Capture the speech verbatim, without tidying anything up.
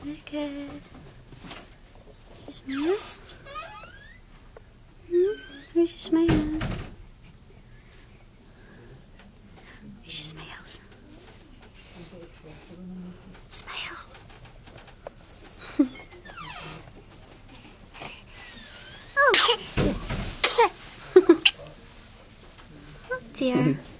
Lucas. Your smiles? Hmm? Where's your smiles? Where's your smiles? Smile. Oh! Oh dear.